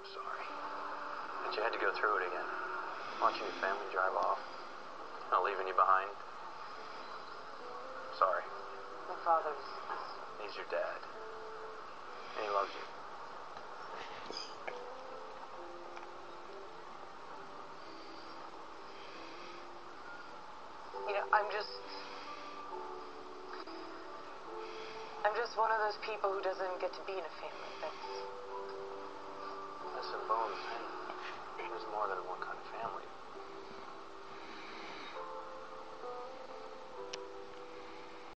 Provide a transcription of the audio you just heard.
I'm sorry. That you had to go through it again. Watching your family drive off. Not leaving you behind. Sorry. My father's... He's your dad. And he loves you. You know, I'm just one of those people who doesn't get to be in a family.